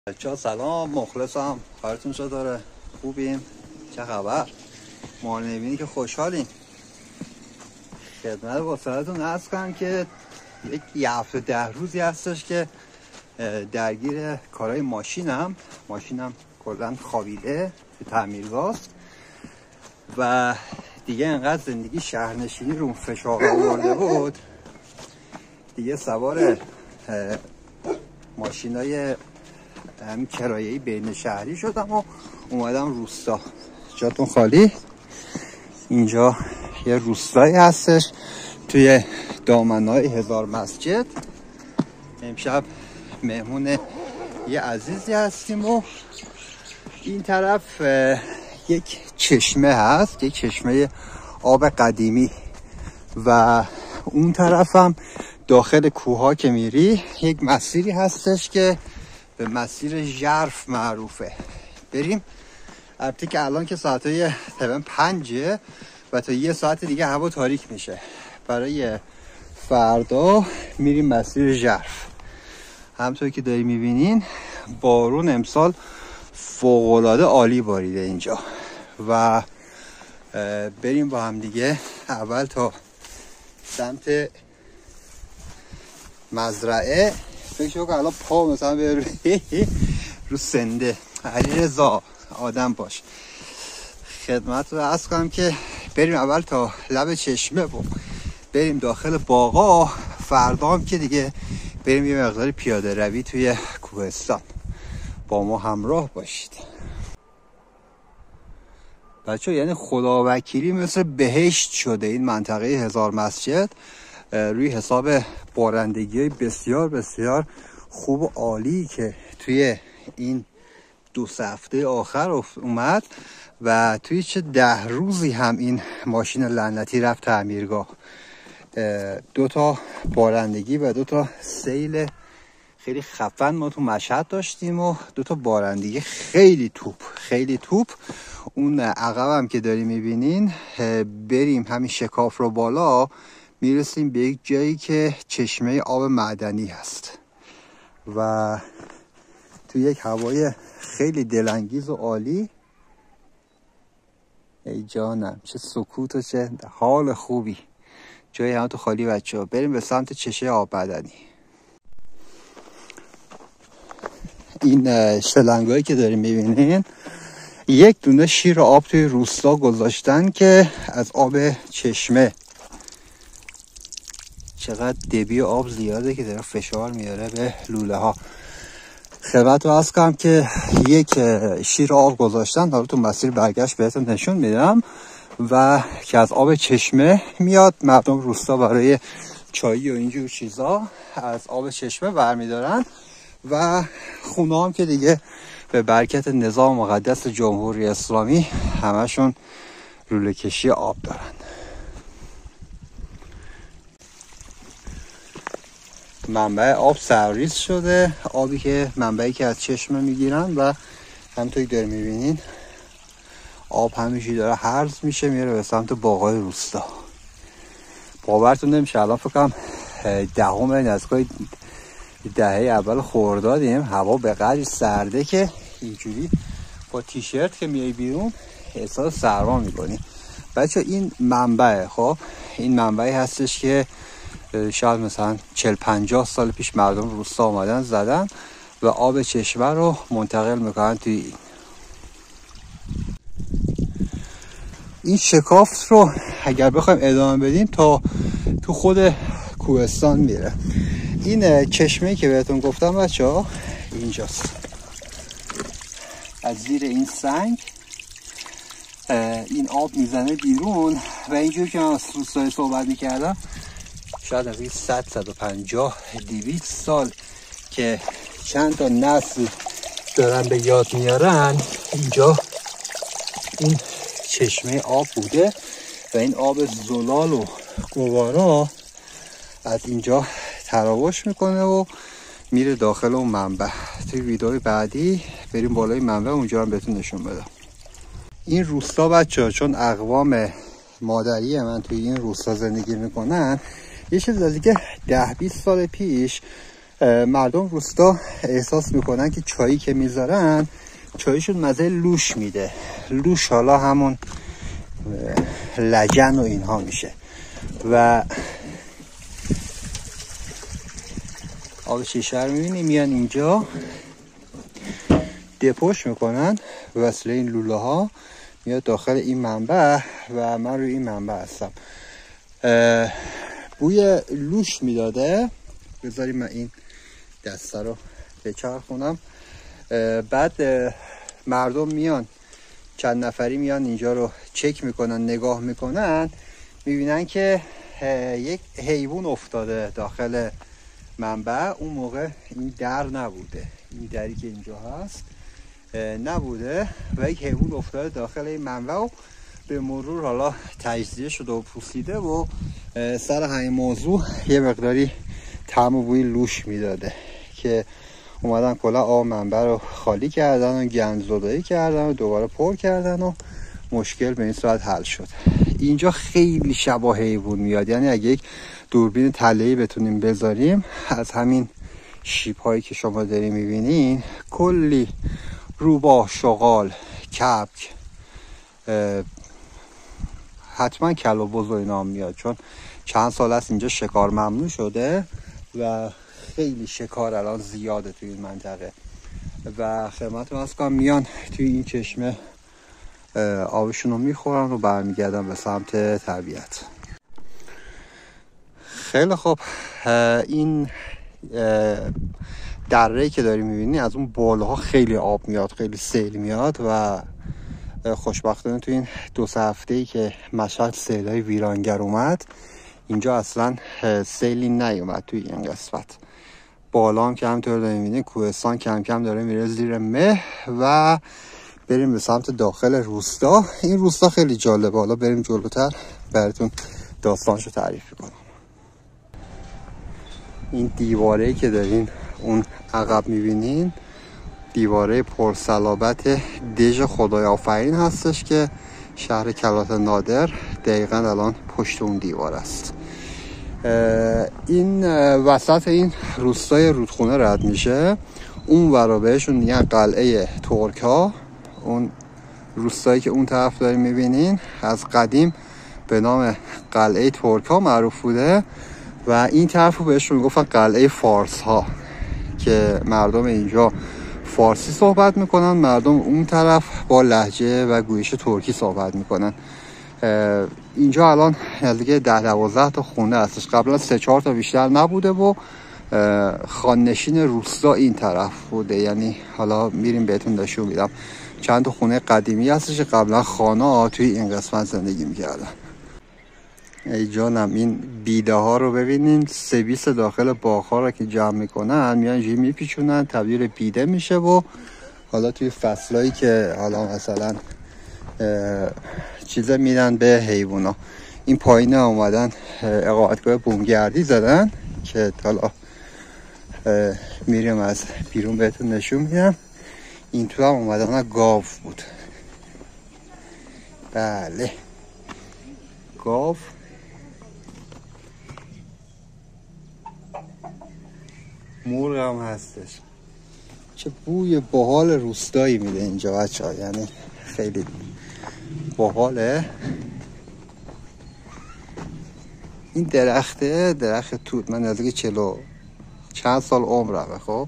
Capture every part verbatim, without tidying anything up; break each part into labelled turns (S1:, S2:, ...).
S1: بچه‌ها سلام، مخلصم. حالتون چطوره؟ خوبین؟ چه خبر؟ ما نمی‌بینی که خوشحالین. خدمت واسهتون عرض کنم که یک یه هفته ده روزی هستش که درگیر کارهای ماشینم ماشینم کلاً خوابیده تو تعمیرگاهست و دیگه انقدر زندگی شهرنشینی رو فشار آورده بود دیگه سوار ماشینای همین کرایه‌ای بین شهری شدم و اومدم روستا. جاتون خالی. اینجا یه روستایی هستش توی دامنای هزار مسجد. امشب مهمون یه عزیزی هستیم و این طرف یک چشمه هست، یک چشمه آب قدیمی و اون طرف هم داخل کوها که میری یک مسیری هستش که به مسیر ژرف معروفه. بریم. البته که الان که ساعتای تقریبا پنجه و تا یه ساعت دیگه هوا تاریک میشه. برای فردا میریم مسیر ژرف. همونطور که داری میبینین بارون امسال فوق‌العاده عالی باریده اینجا و بریم با هم دیگه اول تا سمت مزرعه. فکر کنم الان پا مثلا به رو سنده. علیرضا آدم باش. خدمت رو عرض کنم که بریم اول تا لب چشمه و بریم داخل باغا. فردا هم که دیگه بریم یه مقدار پیاده روی توی کوهستان. با ما همراه باشید بچه. یعنی خداوکیلی مثل بهشت شده این منطقه هزار مسجد روی حساب بارندگی بسیار بسیار خوب و عالی که توی این دو سه هفته آخر اومد و توی چه ده روزی هم این ماشین لعنتی رفت تعمیرگاه. دو تا بارندگی و دو تا سیل خیلی خفن ما تو مشهد داشتیم و دو تا بارندگی خیلی توپ خیلی توپ. اون عقب هم که داری میبینین بریم همین شکاف رو بالا میرسیم به یک جایی که چشمه آب معدنی هست و تو یک هوای خیلی دلانگیز و عالی. ای جانم چه سکوت و چه حال خوبی. جای هم تو خالی بچه ها. بریم به سمت چشمه آب معدنی. این شلنگایی که داریم میبینین یک دونه شیر آب توی روستا گذاشتن که از آب چشمه. چقدر دبی آب زیاده که داره فشار میاره به لوله ها. خدمت رو عرض کنم که یک شیر آب گذاشتن. حالا تو مسیر برگشت بهتون نشون میدم و که از آب چشمه میاد. مردم روستا برای چایی و اینجور چیزا از آب چشمه برمیدارن و خونه هم که دیگه به برکت نظام مقدس جمهوری اسلامی همشون لوله کشی آب دارن. منبع آب سرریز شده. آبی که منبعی که از چشمه میگیرن و همونطوری داری میبینین آب همیشه داره هرز میشه میره به سمت باغای روستا. باورتون نمیشه الان فکر کنم دهم نزدیکای دهه اول خردادیم. هوا به قدری سرده که اینجوری با تیشرت که میای بیرون احساس سرما میکنی. بچه این منبع خب این منبعی هستش که شاید مثلا چهل پنجاه سال پیش مردم روستا آمدن زدن و آب چشمه رو منتقل میکنن توی این این شکافت رو اگر بخوایم ادامه بدیم تا تو خود کوهستان میره. این چشمه‌ای که بهتون گفتم بچه ها اینجاست. از زیر این سنگ این آب میزنه بیرون و اینجور که من از روستایی صحبت میکردم شاید نزدیک صد صد و پنجاه دویست سال که چند تا نسل دارن به یاد میارن اینجا این چشمه آب بوده و این آب زلال و گوارا از اینجا تراوش میکنه و میره داخل اون منبع. توی ویدئوی بعدی بریم بالای منبع اونجا هم بهتون نشون بدم. این روستا بچه ها چون اقوام مادری من توی این روستا زندگی میکنن یه چیز از دیگه ده بیست سال پیش مردم روستا احساس میکنن که چایی که میذارن چایشون مزه لوش میده. لوش حالا همون لجن و اینها میشه و آب شیشه رو میبینی میان اینجا دپوش میکنن وصله این لوله ها میاد داخل این منبع و من روی این منبع هستم. بوی لوش میداده. بذاریم من این دسته رو بچرخونم. بعد مردم میان چند نفری میان اینجا رو چک میکنن، نگاه میکنن، میبینن که یک حیوان افتاده داخل منبع. اون موقع این در نبوده، این دری که اینجا هست نبوده و یک حیوان افتاده داخل این منبع و به مرور حالا تجزیه شده و پوسیده و سر همین موضوع یه مقداری طعم و بوی لوش میداده که اومدن کلا آب منبع رو خالی کردن و گند زدایی کردن و دوباره پر کردن و مشکل به این صورت حل شد. اینجا خیلی شبیه حیوان میاد، یعنی اگه یک دوربین تله‌ای بتونیم بذاریم از همین شیب هایی که شما داری میبینین کلی روباه، شغال، کبک، حتما کل‌وبز و اینا میاد چون چند سال است اینجا شکار ممنوع شده و خیلی شکار الان زیاده توی این منطقه و خدمت عرض کنم میان توی این چشمه آبشون رو میخورن و برمیگردن به سمت طبیعت. خیلی خوب، این دره‌ای که داری میبینی از اون بالاها خیلی آب میاد، خیلی سیل میاد و خوشبختانه تو این دو سه هفته‌ای که مشهد سیلای ویرانگر اومد اینجا اصلا سیلی نیومد توی این قسمت. بالا هم که همطور داری میبینی کوهستان کم کم داره میره زیر مه و بریم به سمت داخل روستا. این روستا خیلی جالبه، حالا بریم جلوتر براتون داستانشو تعریف کنم. این دیواره‌ای که دارین اون عقب میبینین دیواره پرصلابت دژ خدای آفرین هستش که شهر کلات نادر دقیقاً الان پشت اون دیوار است. این وسط این روستای رودخونه رد میشه، اون ورا بهشون میگن قلعه ترک‌ها. اون روستایی که اون طرف دارین میبینین از قدیم به نام قلعه ترک‌ها معروف بوده و این طرف رو بهشون میگفتن قلعه فارس ها که مردم اینجا فارسی صحبت میکنن، مردم اون طرف با لهجه و گویش ترکی صحبت میکنن. اینجا الان نزدیک ده دوازده تا خونه هستش، قبلا سه چهار تا بیشتر نبوده و خاننشین روستا این طرف بوده. یعنی حالا میریم بهتون نشون میدم چند تا خونه قدیمی هستش که قبلا خانا توی این قسمت زندگی میکردن. ای جانم، این بیده ها رو ببینین، سبیس داخل باغ ها رو که جمع میکنن میان اینجوری میپیچونن تبدیل بیده میشه و حالا توی فصلایی که حالا مثلا چیزا میدن به حیوونا. این پایینه اومدن اقامتگاه بومگردی زدن که حالا میریم از بیرون بهتون نشون میدم. این تو هم اومدن گاو بود. بله گاو. مرغ هم هستش. چه بوی باحال روستایی میده اینجا بچه ها، یعنی خیلی باحاله. این درخته درخت توت، من نزدیک چلو چند سال عمرمه. خب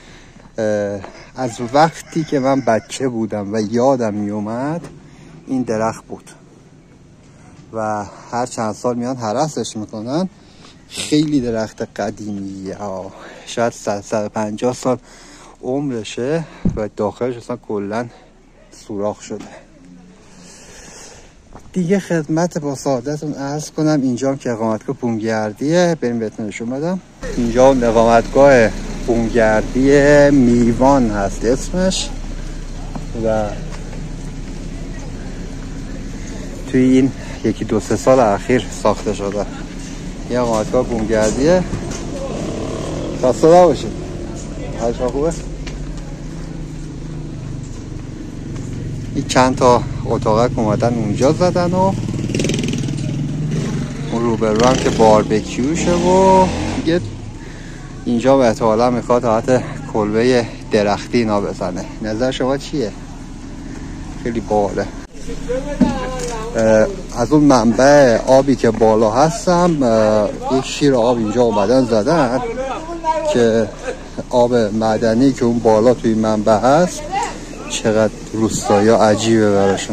S1: از وقتی که من بچه بودم و یادم میومد این درخت بود و هر چند سال میان هرسش میکنن. خیلی درخت قدیمیه، شاید صد صد و پنجاه سال عمرشه و داخلش اصلا کلا سوراخ شده. دیگه خدمت با سعادتتون عرض کنم اینجا هم که اقامتگاه بومگردیه، بریم بهتون نشون بدم. اینجا هم اقامتگاه بومگردی میوان هست اسمش و توی این یکی دو سه سال اخیر ساخته شده. یه اقامتگاه بومگردیه. خسته نباشید. هر شما خوبه؟ این چند تا اتاقک اومدن اونجا زدن و اون روبرو هم که باربیکیوشه و دیگه اینجا احتمالا میخواد حالت کلبه درختی اینا بزنه. نظر شما چیه؟ خیلی باحاله. از اون منبع آبی که بالا هستم یک شیر آب اینجا اومدن زدن که آب معدنی که اون بالا توی منبع هست چقدر روستایی ها عجیبه براشون.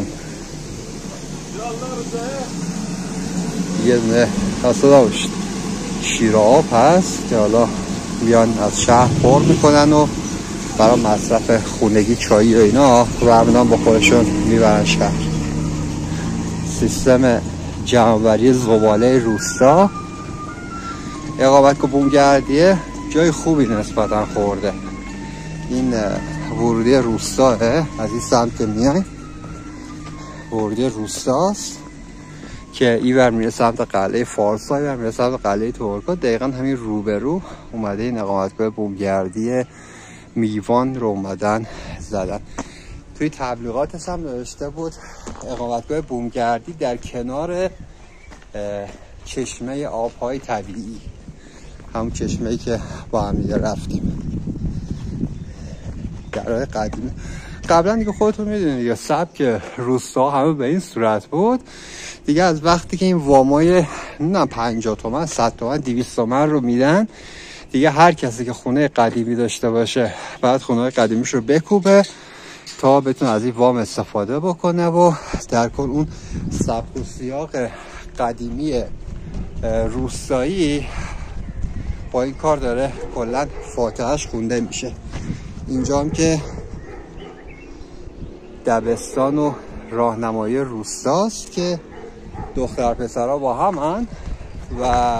S1: یه دونه تصدا باشید شیر آب هست که حالا میان از شهر پر میکنن و برای مصرف خونگی چایی و اینا برمیدن با خودشون میبرن شهر. سیستم جمع‌آوری زباله روستا اقامت که بومگردیه جای خوبی نسبتا خورده. این ورودی روستاه، از این سمت میایم ورودی روستاست که ایور میره سمت قلعه فارسا، ایور میره سمت قلعه ترکا. دقیقا همین روبرو اومده این اقامتگاه بومگردی میوان رو اومدن زدن. توی تبلیغاتش هم نوشته بود اقامتگاه بومگردی در کنار چشمه آبهای طبیعی، همون چشمه‌ای که با هم دیگه رفتیم. درهای قدیمی قبلا دیگه خودتون میدونید دیگه سبک روستا همه به این صورت بود دیگه. از وقتی که این وامای نه پنجاه تومن، صد تومن، دویست تومن رو میدن دیگه، هر کسی که خونه قدیمی داشته باشه بعد خونه قدیمیش رو بکوبه تا بتونه از این وام استفاده بکنه و در کل اون سبک و سیاق قدیمی روستایی با این کار داره کلا فاتحه‌اش خونده میشه. اینجا هم که دبستان و راهنمایی روستاست که دختر پسرها با همن و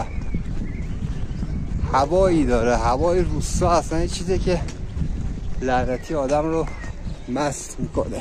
S1: هوایی داره. هوای روستا اصلا یه چیزی که لعنتی آدم رو مست میکنه.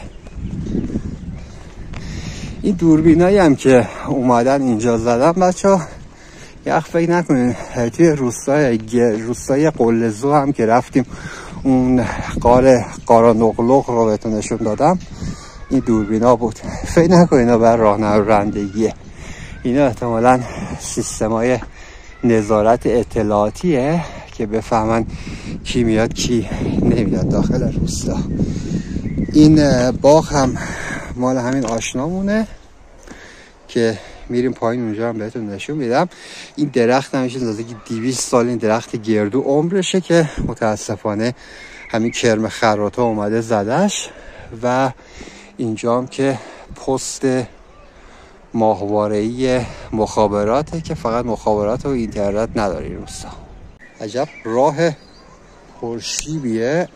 S1: این دوربینایی هم که اومدن اینجا زدن بچه ها یخ فکر نکنین توی روستای روستای قلزو هم که رفتیم اون قار قارانقلق رو بهتون نشون دادم، این دوربینا بود. فکر نکنین بر راهنمایندگیه، اینا احتمالاً سیستمای نظارت اطلاعاتیه که بفهمن کی میاد کی نمیاد داخل روستا. این باغ هم مال همین آشنامونه که میریم پایین، اونجا هم بهتون نشون میدم. این درخت همیشه نزدیک دویست سال این درخت گردو عمرشه که متاسفانه همین کرم خراتا اومده زدش. و اینجا هم که پست ماهواره‌ای مخابراته که فقط مخابرات و اینترنت نداری روستا. عجب راه پرشیبیه.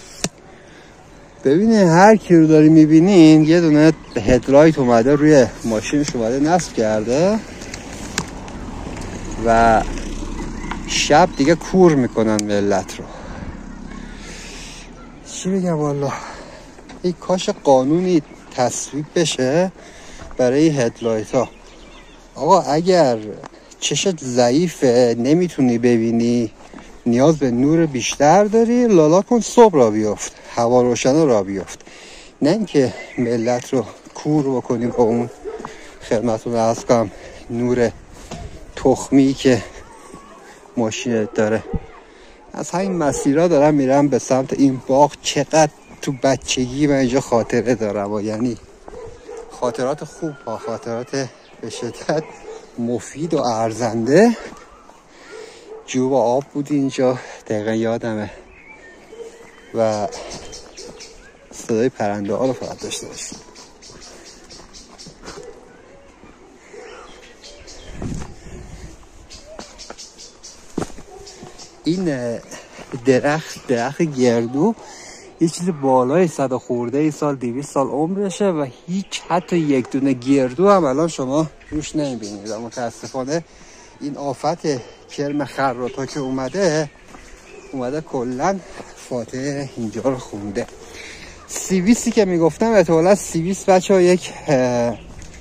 S1: ببینه هر کی رو داری میبینین یه دونه هدلایت اومده روی ماشینش اومده نصب کرده و شب دیگه کور میکنن ملت رو. چی بگم والا، این کاش قانونی تصویب بشه برای هدلایت ها. آقا اگر چشت ضعیفه نمیتونی ببینی، نیاز به نور بیشتر داری، لالا کن صبح را بیفت، هوا روشن را بیفت، نه اینکه ملت رو کور بکنیم با اون خدمتون عرض کنم نور تخمی که ماشینت داره. از همین مسیرها دارم میرم به سمت این باغ. چقدر تو بچگی من اینجا خاطره دارم و یعنی خاطرات خوب ها، خاطرات به شدت مفید و ارزنده. جوب آب بود اینجا دقیقا یادمه و صدای پرنده ها رو فقط داشته باشیم. این درخت درخت گردو یه چیز بالای صد خورده ای سال، دویست سال عمرشه و هیچ حتی یک دونه گردو هم الان شما روش نمیبینید. متاسفانه این آفت کرم خراتا که اومده اومده کلن فاتحه اینجا رو خونده. سیویسی که میگفتم احتمالا سیویس بچه ها یک اه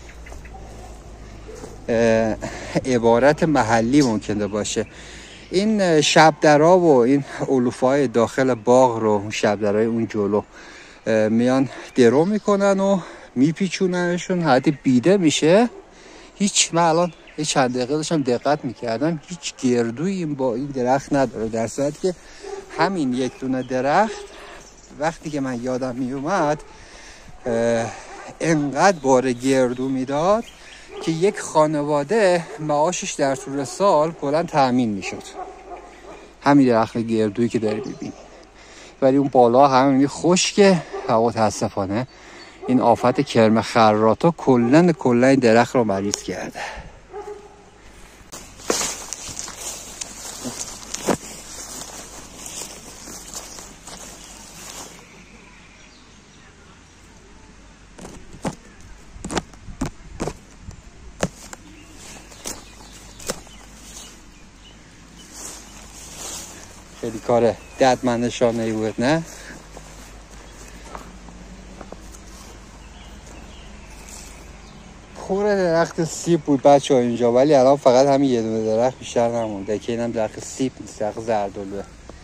S1: اه عبارت محلی ممکنه باشه. این شبدرها و این علوفای داخل باغ رو، اون شبدرهای اون جلو میان درو میکنن و میپیچوننشون، حتی بیده میشه. هیچ من الان یه چند دقیقه داشتم دقت میکردم هیچ گردویی با این درخت نداره، در صورتی که همین یک دونه درخت وقتی که من یادم میومد انقدر بار گردو میداد که یک خانواده معاشش در طول سال کلا تأمین میشد. همین درخت گردویی که داری میبینی، ولی اون بالا همین خشکه و متاسفانه این آفت کرم خراتا کلن کلن این درخت رو مریض کرده. خیلی کار دردمندشانه‌ای بود نه؟ خوره درخت سیب بود بچه ها اینجا، ولی الان فقط همین یه دونه درخت بیشتر نمونده که اینم درخت سیب نیست، درخت زردالوه.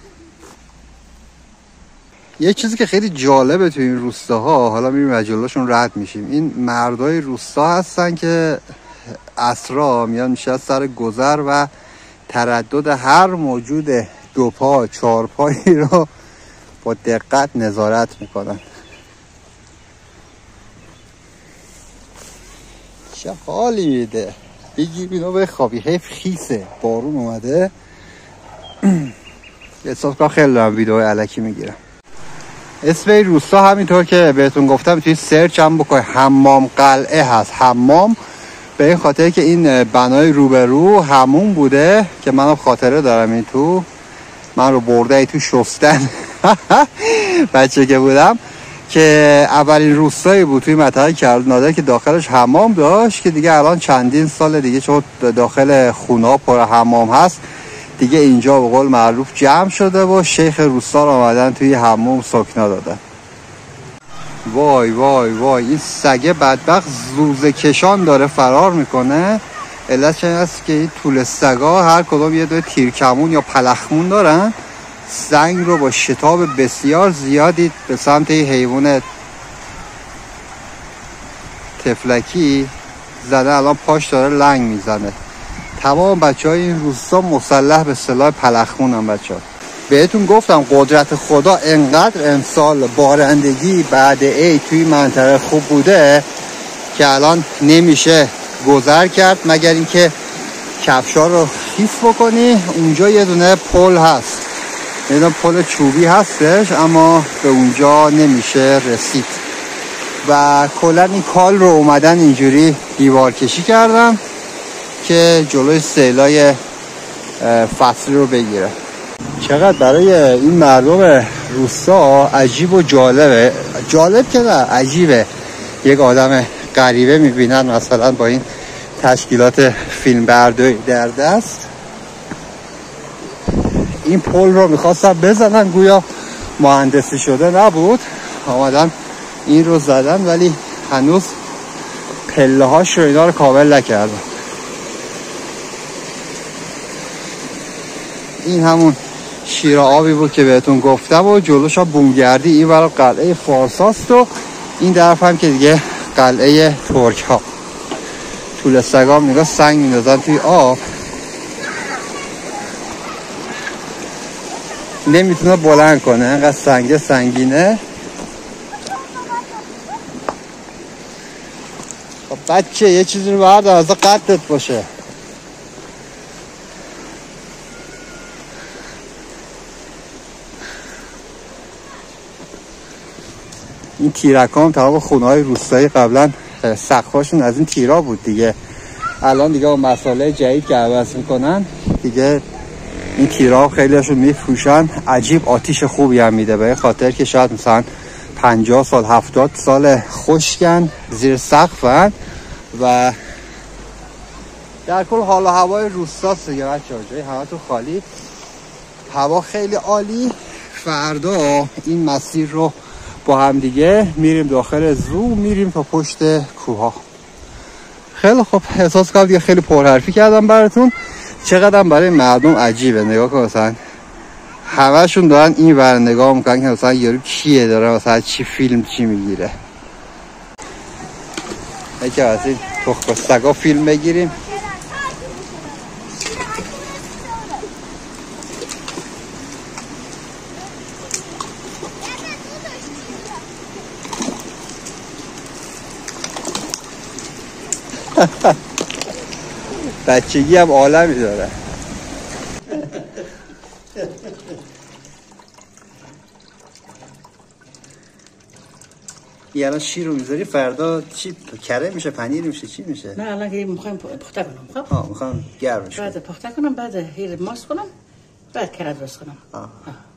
S1: یه چیزی که خیلی جالبه تو این روستاها، حالا میریم از جلوشون رد میشیم، این مردای روستا هستن که عصرا میان میشه سر گذر و تردد هر موجود دو پا چهار پایی رو با دقت نظارت میکنن. چه حالی میده، بگیر اینو بخوابی، حیف خیسه، بارون اومده. احساس کنم خیلی دارم ویدیو الکی میگیرم. اسم این روستا همینطور که بهتون گفتم توی سرچ هم بکنید حمام قلعه هست. حمام به این خاطر که این بنای روبرو همون بوده که منم خاطره دارم، این تو من رو برده ای تو شستن بچه که بودم، که اولین روستایی بود توی منطقه کلانادر که داخلش حمام داشت، که دیگه الان چندین سال دیگه چون داخل خونه پر حمام هست دیگه اینجا به قول معروف جمع شده و شیخ روستا رو آمدن توی حمام سکنا دادن. وای وای وای این سگه بدبخت زوزه کشان داره فرار میکنه. علتش این است که این طول سگا هر کدوم یه دو تیرکمون یا پلخمون دارن، سنگ رو با شتاب بسیار زیادی به سمت حیوان تفلکی زده. الان پاش داره لنگ میزنه. تمام بچه های این روستا مسلح به سلاح پلخمون هم بچه ها. بهتون گفتم قدرت خدا انقدر امسال بارندگی بعد عید توی منطقه خوب بوده که الان نمیشه گذر کرد مگر اینکه کفشا رو خیس بکنی. اونجا یه دونه پل هست، یه دونه پل چوبی هستش، اما به اونجا نمیشه رسید و کلا این کال رو اومدن اینجوری دیوار کشی کردن که جلوی سیلای فصلی رو بگیره. چقدر برای این مردم روستا عجیب و جالبه، جالب که نه عجیبه، یک آدم غریبه میبینن مثلا با این تشکیلات فیلم برداری در دست این پل رو میخواستن بزنن، گویا مهندسی شده نبود، آمدن این رو زدن ولی هنوز پله هاش رو اینا رو کامل نکردن. این همون شیر آبی بود که بهتون گفتم و جلوش ها بومگردی این برای قلعه فارساست و این طرف هم که دیگه قلعه ترک ها. طول سگام نگاه سنگ میندازن توی آب، نمیتونه بلند کنه انقدر سنگ سنگینه. خب بچه یه چیزی رو بردار از قدت باشه. این تیرکام تمام خونه های روستایی قبلا سقفاشون از این تیرا بود دیگه، الان دیگه با مسائل جدید که عوض میکنن دیگه این تیرا خیلی هاشون میفروشن. عجیب آتیش خوبی هم میده، به خاطر که شاید مثلا پنجاه سال هفتاد سال خشکن زیر سقفن و در کل حال و هوای روستاست دیگه بچه‌ها. جای همه تو خالی، هوا خیلی عالی. فردا این مسیر رو با هم دیگه میریم داخل زو، میریم تا پشت کوها. خیلی خوب، احساس کنم دیگه خیلی پرحرفی کردم براتون. چقدر برای مردم عجیبه، نگاه کن مثلا همه‌شون دارن این ور نگاه میکنن که مثلا یارو کیه داره مثلا چی فیلم چی میگیره. یکی از این تخم سگا فیلم بگیریم بچگی هم عالمی داره. یه الان شیر رو میذاری فردا چی کره میشه، پنیر میشه، چی میشه؟
S2: نه الان که میخوایم پخته کنم. خب
S1: ها میخوام گرمش کنم.
S2: بعد پخته کنم، بعد هیر ماست کنم، بعد کره درست کنم.
S1: آه.